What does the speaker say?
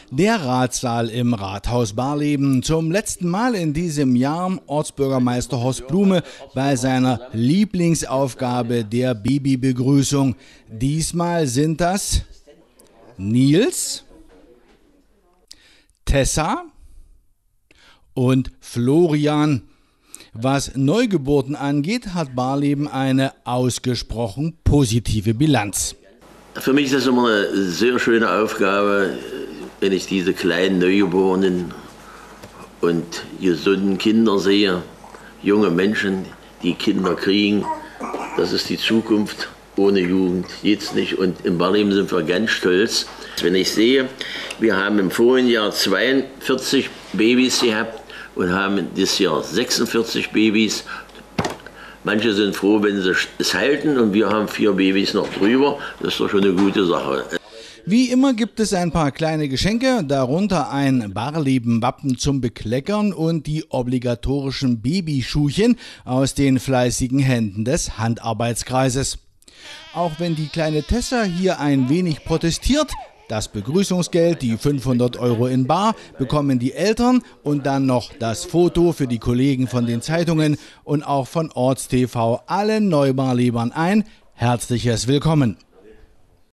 Der Ratssaal im Rathaus Barleben. Zum letzten Mal in diesem Jahr Ortsbürgermeister Horst Blume bei seiner Lieblingsaufgabe der Babybegrüßung. Diesmal sind das Nils, Tessa und Florian. Was Neugeburten angeht, hat Barleben eine ausgesprochen positive Bilanz. Für mich ist das immer eine sehr schöne Aufgabe, wenn ich diese kleinen Neugeborenen und gesunden Kinder sehe, junge Menschen, die Kinder kriegen. Das ist die Zukunft. Ohne Jugend geht's nicht. Und in Barleben sind wir ganz stolz. Wenn ich sehe, wir haben im vorigen Jahr 42 Babys gehabt und haben dieses Jahr 46 Babys. Manche sind froh, wenn sie es halten, und wir haben 4 Babys noch drüber. Das ist doch schon eine gute Sache. Wie immer gibt es ein paar kleine Geschenke, darunter ein Barleben-Wappen zum Bekleckern und die obligatorischen Babyschuhchen aus den fleißigen Händen des Handarbeitskreises. Auch wenn die kleine Tessa hier ein wenig protestiert, das Begrüßungsgeld, die 500 € in bar, bekommen die Eltern und dann noch das Foto für die Kollegen von den Zeitungen und auch von Ortstv allen Neubarlebern ein herzliches Willkommen.